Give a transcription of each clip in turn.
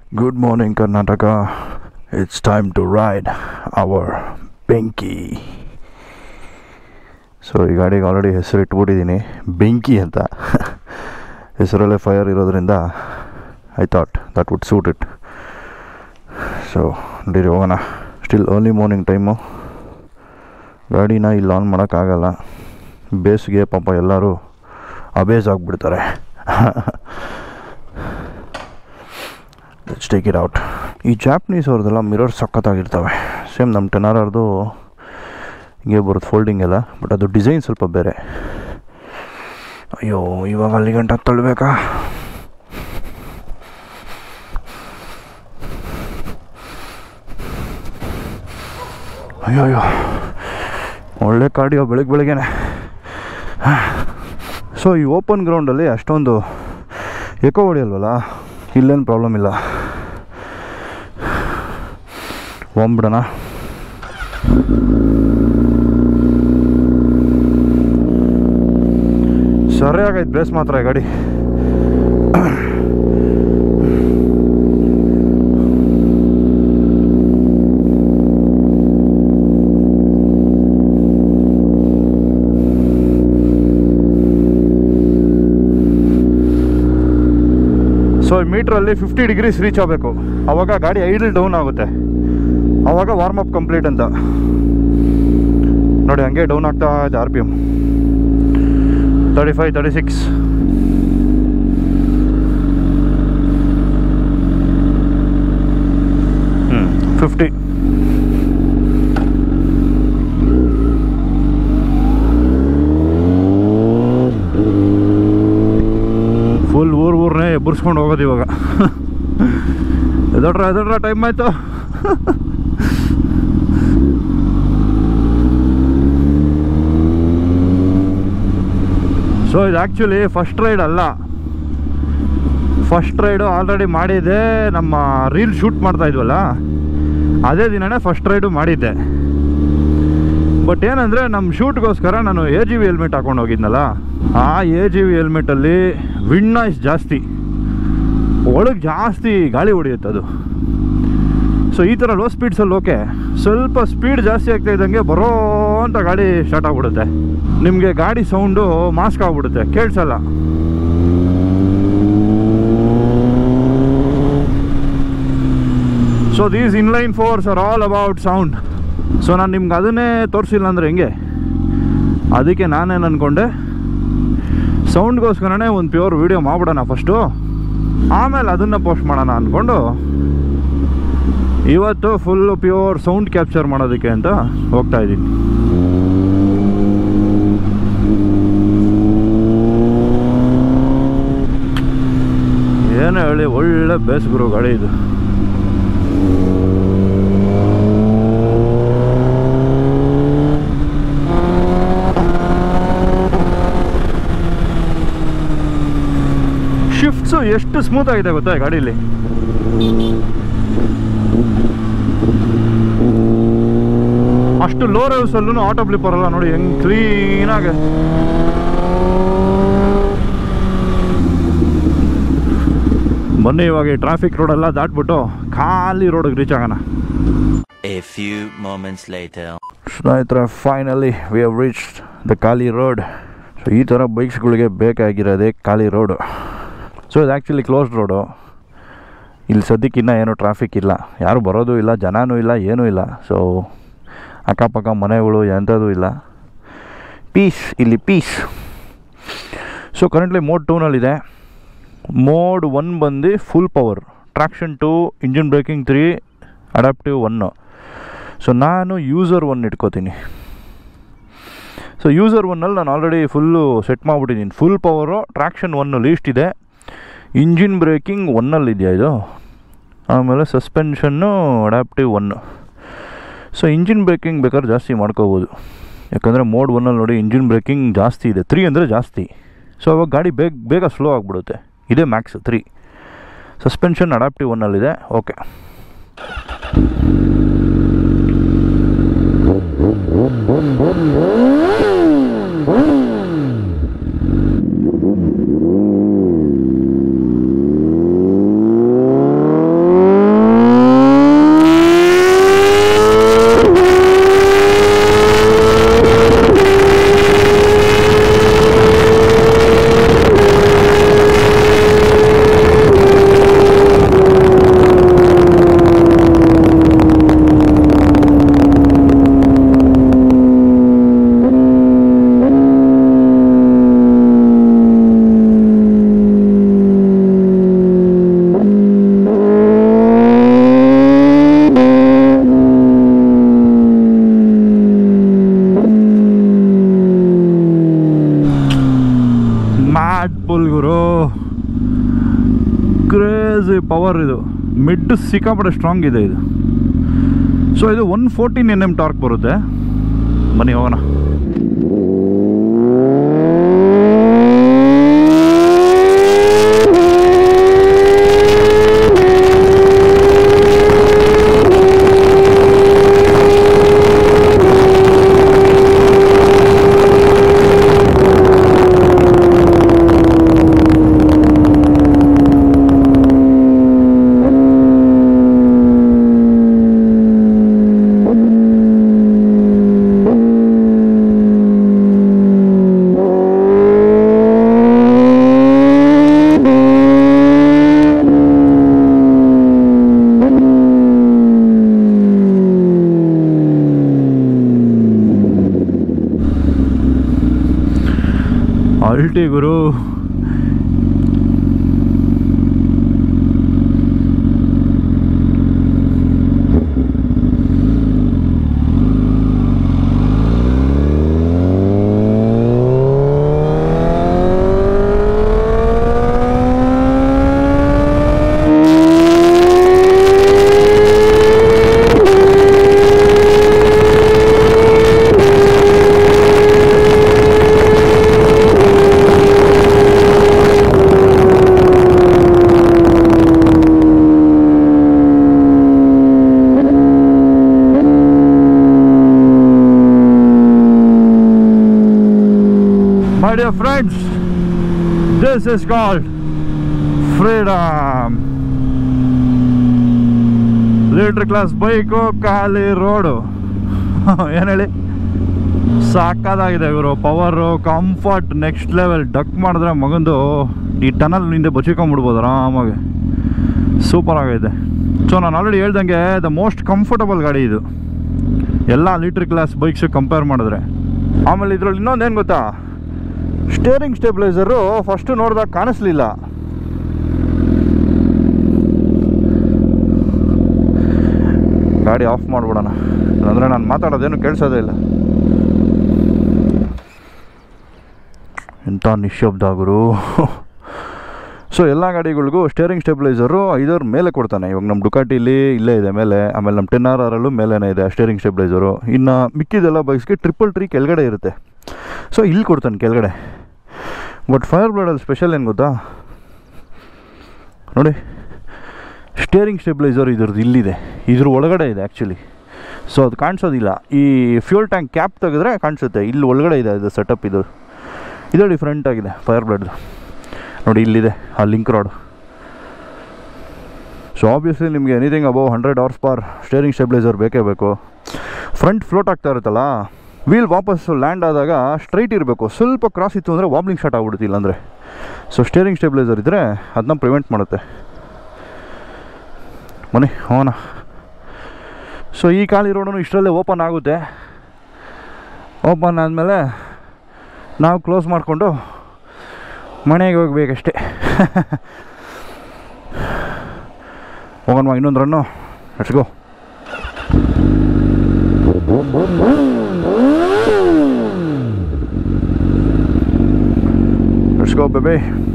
Good morning, Karnataka. It's time to ride our ಬೆಂಕಿ. So ಈ ಗಾಡಿಗೆ ಆಲ್ರೆಡಿ ಹೆಸರು ಇಟ್ಬಿಟ್ಟಿದ್ದೀನಿ, ಬೆಂಕಿ ಅಂತ. ಹೆಸರಲ್ಲೇ ಫೈರ್ ಇರೋದ್ರಿಂದ I thought that would suit it. So ನಡೀರಿ ಹೋಗೋಣ. Still early morning time. ಗಾಡಿನ ಇಲ್ಲಿ ಆನ್ ಮಾಡೋಕ್ಕಾಗಲ್ಲ, ಬೇಸಿಗೆ ಪಾಪ ಎಲ್ಲರೂ ಅಬೇಜ್ ಆಗಿಬಿಡ್ತಾರೆ. Let's take it out. ಈ ಜಾಪನೀಸ್ ಅವ್ರದ್ದೆಲ್ಲ ಮಿರರ್ ಸಖತ್ತಾಗಿರ್ತವೆ. ಸೇಮ್ ನಮ್ಮ ಟೆನಾರರ್ದು ಹಿಂಗೆ ಬರುತ್ತೆ ಫೋಲ್ಡಿಂಗ್ ಎಲ್ಲ, ಬಟ್ ಅದು ಡಿಸೈನ್ ಸ್ವಲ್ಪ ಬೇರೆ. ಅಯ್ಯೋ, ಇವಾಗ ಅಲ್ಲಿ ಗಂಟ ತಳ್ಳಬೇಕಾ? ಅಯ್ಯೋ ಒಳ್ಳೆ ಕಾರ್ಡಿಯೋ ಬೆಳಗ್ಗೆನೆ. ಸೊ ಈ ಓಪನ್ ಗ್ರೌಂಡಲ್ಲಿ ಅಷ್ಟೊಂದು ಎಕೋ ಹೊಡೆಯಲ್ವಲ್ಲ, ಇಲ್ಲೇನು ಪ್ರಾಬ್ಲಮ್ ಇಲ್ಲ. ಹೋಗ್ಬಿಡೋಣ. ಸರಿಯಾಗೈತೆ ಬೇಸ್ ಮಾತ್ರ ಈ ಗಾಡಿ. ಸೊ ಮೀಟ್ರಲ್ಲಿ 50 ಡಿಗ್ರೀಸ್ ರೀಚ್ ಆಗಬೇಕು, ಆವಾಗ ಗಾಡಿ ಐಡಲ್ ಡೌನ್ ಆಗುತ್ತೆ, ಆವಾಗ ವಾರ್ಮಪ್ ಕಂಪ್ಲೀಟ್ ಅಂತ. ನೋಡಿ ಹಂಗೆ ಡೌನ್ ಆಗ್ತಾ ಇದೆ RPM. 35, 36. ಹ್ಞೂ 50. ಫುಲ್ ಊರನ್ನೇ ಎಬ್ಬರಿಸ್ಕೊಂಡು ಹೋಗೋದು ಇವಾಗ. ಎದಡ್ರ ಟೈಮ್ ಆಯಿತು. ಸೊ ಇದು ಆ್ಯಕ್ಚುಲಿ ಫಸ್ಟ್ ರೈಡ್ ಅಲ್ಲ, ಫಸ್ಟ್ ರೈಡು ಆಲ್ರೆಡಿ ಮಾಡಿದ್ದೆ. ನಮ್ಮ ರೀಲ್ ಶೂಟ್ ಮಾಡ್ತಾಯಿದ್ವಲ್ಲ, ಅದೇ ದಿನವೇ ಫಸ್ಟ್ ರೈಡು ಮಾಡಿದ್ದೆ. ಬಟ್ ಏನಂದರೆ ನಮ್ಮ ಶೂಟ್ಗೋಸ್ಕರ ನಾನು AGV ಹೆಲ್ಮೆಟ್ ಹಾಕೊಂಡು ಹೋಗಿದ್ನಲ್ಲ, ಆ AGV ಹೆಲ್ಮೆಟಲ್ಲಿ ವಿಂಡ್ ನಾಯ್ಸ್ ಜಾಸ್ತಿ, ಒಳಗೆ ಜಾಸ್ತಿ ಗಾಳಿ ಹೊಡೆಯುತ್ತೆ ಅದು. ಸೊ ಈ ಥರ ಲೋ ಸ್ಪೀಡ್ಸಲ್ಲಿ ಓಕೆ, ಸ್ವಲ್ಪ ಸ್ಪೀಡ್ ಜಾಸ್ತಿ ಆಗ್ತಾ ಇದ್ದಂಗೆ ಬರೋ ಅಂತ ಗಾಡಿ ಸ್ಟಾರ್ಟ್ ಆಗಿಬಿಡುತ್ತೆ. ನಿಮಗೆ ಗಾಡಿ ಸೌಂಡು ಮಾಸ್ಕ್ ಆಗಿಬಿಡುತ್ತೆ, ಕೇಳಿಸಲ್ಲ. So these inline fours are all about sound. So ನಾನು ನಿಮ್ಗೆ ಅದನ್ನೇ ತೋರಿಸಿಲ್ಲ ಅಂದರೆ ಹೆಂಗೆ, ಅದಕ್ಕೆ ನಾನೇನು ಅಂದ್ಕೊಂಡೆ, ಸೌಂಡ್ಗೋಸ್ಕರನೇ ಒಂದು ಪ್ಯೂರ್ ವೀಡಿಯೋ ಮಾಡಿಬಿಡೋಣ ಫಸ್ಟು, ಆಮೇಲೆ ಅದನ್ನು ಪೋಸ್ಟ್ ಮಾಡೋಣ ಅಂದ್ಕೊಂಡು ಇವತ್ತು ಫುಲ್ಲು ಪ್ಯೂರ್ ಸೌಂಡ್ ಕ್ಯಾಪ್ಚರ್ ಮಾಡೋದಕ್ಕೆ ಅಂತ ಹೋಗ್ತಾ ಇದ್ದೀನಿ. ಏನು ಹೇಳಿ, ಒಳ್ಳೆ ಬೇಸ್ಗುರು ಗಾಡಿ ಇದು. ಶಿಫ್ಟ್ಸು ಎಷ್ಟು ಸ್ಮೂತ್ ಆಗಿದೆ ಗೊತ್ತಾ ಈ ಗಾಡೀಲಿ. ಅಷ್ಟು ಲೋ ರೇವ್ಸಲ್ಲೂ ಆಟೋ ಬ್ಲಿಪ್ಪರ್ ಅಲ್ಲ ನೋಡಿ, ಹೆಂಗೆ ಕ್ಲೀನಾಗಿ. ಬನ್ನಿ ಇವಾಗ ಈ ಟ್ರಾಫಿಕ್ ರೋಡೆಲ್ಲ ದಾಟ್ಬಿಟ್ಟು ಖಾಲಿ ರೋಡಿಗೆ ರೀಚ್ ಆಗೋಣ. ಸ್ನೇಹಿತರೆ, finally we have reached the ಖಾಲಿ ರೋಡ್. ಸೊ ಈ ಥರ ಬೈಕ್ಸ್ಗಳಿಗೆ ಬೇಕಾಗಿರೋದೇ ಖಾಲಿ ರೋಡು. ಸೊ ಇದು ಆ್ಯಕ್ಚುಲಿ ಕ್ಲೋಸ್ಡ್ ರೋಡು. ಇಲ್ಲಿ ಸದ್ಯಕ್ಕೆ ಇನ್ನೂ ಏನೂ ಟ್ರಾಫಿಕ್ ಇಲ್ಲ, ಯಾರು ಬರೋದು ಇಲ್ಲ, ಜನನೂ ಇಲ್ಲ, ಏನೂ ಇಲ್ಲ. ಸೊ ಅಕ್ಕಪಕ್ಕ ಮನೆಗಳು ಎಂಥದ್ದು ಇಲ್ಲ, ಪೀಸ್, ಇಲ್ಲಿ ಪೀಸ್. ಸೊ ಕರೆಂಟ್ಲಿ ಮೋಡ್ 2ನಲ್ಲಿದೆ. ಮೋಡ್ 1 ಬಂದು full power, traction 2, engine braking 3, adaptive 1. So ನಾನು ಯೂಸರ್ 1 ಇಟ್ಕೋತೀನಿ. ಸೊ ಯೂಸರ್ 1ನಲ್ಲಿ ನಾನು ಆಲ್ರೆಡಿ ಫುಲ್ಲು ಸೆಟ್ ಮಾಡಿಬಿಟ್ಟಿದ್ದೀನಿ. ಫುಲ್ ಪವರು, ಟ್ರಾಕ್ಷನ್ 1 ಲೀಸ್ಟ್ ಇದೆ, ಇಂಜಿನ್ ಬ್ರೇಕಿಂಗ್ 1ನಲ್ಲಿದೆಯಾ ಇದು, ಆಮೇಲೆ ಸಸ್ಪೆನ್ಷನ್ನು ಅಡಾಪ್ಟಿವ್ 1. ಸೊ ಇಂಜಿನ್ ಬ್ರೇಕಿಂಗ್ ಬೇಕಾದ್ರೆ ಜಾಸ್ತಿ ಮಾಡ್ಕೋಬೋದು, ಯಾಕಂದರೆ ಮೋಡ್ 1ನಲ್ಲಿ ನೋಡಿ ಇಂಜಿನ್ ಬ್ರೇಕಿಂಗ್ ಜಾಸ್ತಿ ಇದೆ, 3 ಅಂದರೆ ಜಾಸ್ತಿ. ಸೊ ಅವಾಗ ಗಾಡಿ ಬೇಗ ಸ್ಲೋ ಆಗಿಬಿಡುತ್ತೆ. ಇದೇ ಮ್ಯಾಕ್ಸ್ 3. ಸಸ್ಪೆನ್ಷನ್ ಅಡಾಪ್ಟಿವ್ 1ನಲ್ಲಿದೆ. ಓಕೆ, ಪವರ್ ಇದು, ಮಿಡ್ ಸಿಕ್ಕಾಪಟ್ಟೆ ಸ್ಟ್ರಾಂಗ್ ಇದೆ ಇದು. ಸೊ ಇದು 114 Nm ಟಾರ್ಕ್ ಬರುತ್ತೆ. ಬನ್ನಿ ಹೋಗೋಣ. ಅಲ್ಟಿ ಗುರು. My dear friends, this is called freedom. Litre class bike, ಖಾಲಿ ರೋಡು. ಏನು ಹೇಳಿ, ಸಾಕಾಗಿದೆ ಇವರು. Power, comfort next level. Duck ಮಾಡಿದ್ರೆ ಮಗಂದು ಈ ಟನಲ್ ಹಿಂದೆ ಬಚ್ಚಿಕೊಂಡ್ಬಿಡ್ಬೋದು ಆರಾಮಾಗಿ. ಸೂಪರ್ ಆಗೈತೆ. ಸೊ ನಾನು ಆಲ್ರೆಡಿ ಹೇಳ್ದಂಗೆ ದ ಮೋಸ್ಟ್ ಕಂಫರ್ಟಬಲ್ ಗಾಡಿ ಇದು ಎಲ್ಲ ಲೀಟರ್ ಕ್ಲಾಸ್ ಬೈಕ್ಸು ಕಂಪೇರ್ ಮಾಡಿದ್ರೆ. ಆಮೇಲೆ ಇದರಲ್ಲಿ ಇನ್ನೊಂದೇನು ಗೊತ್ತಾ, ಸ್ಟೇರಿಂಗ್ ಸ್ಟೆಬಿಲೈಸರು ಫಸ್ಟು ನೋಡಿದಾಗ ಕಾಣಿಸ್ಲಿಲ್ಲ. ಗಾಡಿ ಆಫ್ ಮಾಡಿಬಿಡೋಣ, ಅಂದರೆ ನಾನು ಮಾತಾಡೋದೇನು ಕೇಳಿಸೋದೇ ಇಲ್ಲ. ಎಂಥ ನಿಶಬ್ದ ಗುರು. ಸೊ ಎಲ್ಲ ಗಾಡಿಗಳಿಗೂ ಸ್ಟೇರಿಂಗ್ ಸ್ಟೆಬಿಲೈಸರು 5 ಮೇಲೆ ಕೊಡ್ತಾನೆ. ಇವಾಗ ನಮ್ಮ ಡುಕಾಟಿಲಿ ಇಲ್ಲೇ ಇದೆ ಮೇಲೆ, ಆಮೇಲೆ ನಮ್ಮ 10RRಲ್ಲೂ ಮೇಲೇ ಇದೆ ಸ್ಟೇರಿಂಗ್ ಸ್ಟೆಬಿಲೈಸರು. ಇನ್ನು ಮಿಕ್ಕಿದೆಲ್ಲ ಬೈಕ್ಸ್ಗೆ 333 ಕೆಳಗಡೆ ಇರುತ್ತೆ. ಸೊ ಇಲ್ಲಿ ಕೊಡ್ತಾನೆ ಕೆಳಗಡೆ. ಬಟ್ ಫೈರ್ ಬ್ಲೇಡಲ್ಲಿ ಸ್ಪೆಷಲ್ ಏನು ಗೊತ್ತಾ ನೋಡಿ, ಸ್ಟೇರಿಂಗ್ ಸ್ಟೆಬಿಲೈಸರ್ ಇದ್ರದ್ದು ಇಲ್ಲಿದೆ, ಇದ್ರ ಒಳಗಡೆ ಇದೆ ಆ್ಯಕ್ಚುಲಿ. ಸೊ ಅದು ಕಾಣಿಸೋದಿಲ್ಲ. ಈ ಫ್ಯೂಲ್ ಟ್ಯಾಂಕ್ ಕ್ಯಾಪ್ ತೆಗೆದ್ರೆ ಕಾಣಿಸುತ್ತೆ, ಇಲ್ಲಿ ಒಳಗಡೆ ಇದೆ ಇದು ಸೆಟಪ್. ಇದು ಡಿಫ್ರೆಂಟ್ ಆಗಿದೆ ಫೈರ್ ಬ್ಲೇಡ್ದು. ನೋಡಿ ಇಲ್ಲಿದೆ ಆ ಲಿಂಕ್ ರಾಡ್. ಸೊ ಆಬ್ವಿಯಸ್ಲಿ ನಿಮಗೆ anything above 100 HP steering stabiliser ಬೇಕೇ ಬೇಕು. ಫ್ರಂಟ್ ಫ್ಲೋಟ್ ಆಗ್ತಾ ಇರುತ್ತಲ್ಲ, ವೀಲ್ ವಾಪಸ್ಸು ಲ್ಯಾಂಡ್ ಆದಾಗ ಸ್ಟ್ರೈಟ್ ಇರಬೇಕು. ಸ್ವಲ್ಪ ಕ್ರಾಸ್ ಇತ್ತು ಅಂದರೆ ವಾಬ್ಲಿಂಗ್ ಸ್ಟಾರ್ಟ್ ಆಗ್ಬಿಡುತ್ತೆ ಇಲ್ಲಾಂದರೆ. ಸೊ ಸ್ಟೇರಿಂಗ್ ಸ್ಟೆಬಿಲೈಸರ್ ಇದ್ದರೆ ಅದನ್ನ ಪ್ರಿವೆಂಟ್ ಮಾಡುತ್ತೆ. ಬನ್ನಿ ಹೋಗೋಣ. ಸೊ ಈ ಖಾಲಿ ರೋಡನ್ನು ಇಷ್ಟರಲ್ಲೇ ಓಪನ್ ಆಗುತ್ತೆ. ಓಪನ್ ಆದಮೇಲೆ ನಾವು ಕ್ಲೋಸ್ ಮಾಡಿಕೊಂಡು ಮನೆಗೆ ಹೋಗ್ಬೇಕಷ್ಟೆ. ಹೋಗೋಣ ಇನ್ನೊಂದು ರನ್ನು. Let's go. Let's go, baby.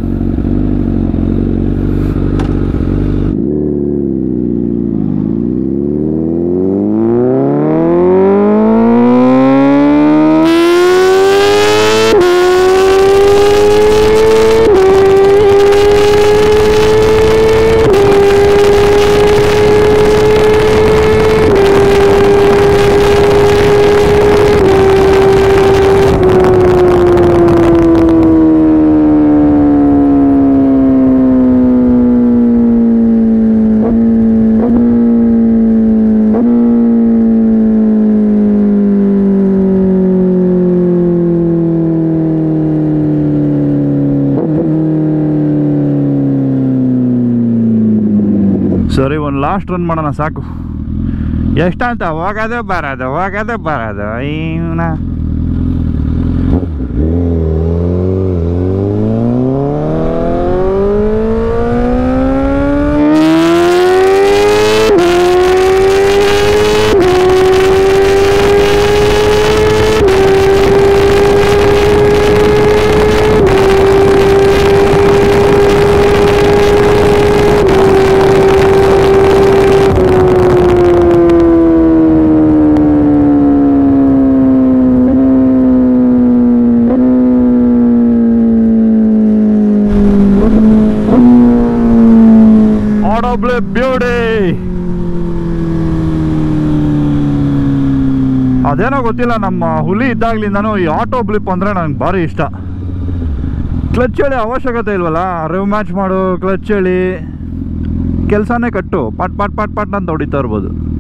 ಸರಿ, ಒಂದು ಲಾಸ್ಟ್ ರನ್ ಮಾಡೋಣ ಸಾಕು. ಎಷ್ಟಂತ ಹೋಗೋದು ಬರೋದು ಇವನ. ಫೈನಲಿ ಅದೇನೋ ಗೊತ್ತಿಲ್ಲ, ನಮ್ಮ ಹುಲಿ ಇದ್ದಾಗ್ಲಿಂದನೂ ಈ ಆಟೋ ಬ್ಲಿಪ್ ಅಂದರೆ ನಂಗೆ ಭಾರಿ ಇಷ್ಟ. ಕ್ಲಚ್ ಹೇಳಿ ಅವಶ್ಯಕತೆ ಇಲ್ವಲ್ಲ, ರಿವ್ ಮ್ಯಾಚ್ ಮಾಡು, ಕ್ಲಚ್ ಹೇಳಿ ಕೆಲಸನೇ ಕಟ್ಟು, ಪಟ್ ಪಟ್ ಪಟ್ ಪಟ್ ಅಂತ ಹೊಡಿತಾ ಇರ್ಬೋದು.